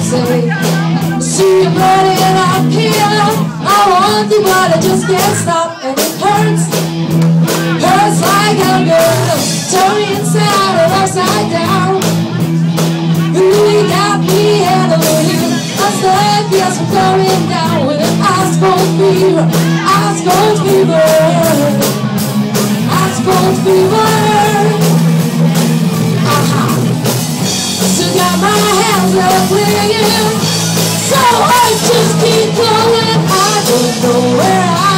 say, see you burning up here. I want you, but I just can't stop. And it hurts, hurts like a girl. Turn me inside and upside down. You got me handling. I said yes, I'm coming down with an ice cold fever, ice cold fever, ice cold fever. Still got my hands up clear, so I just keep going. I don't know where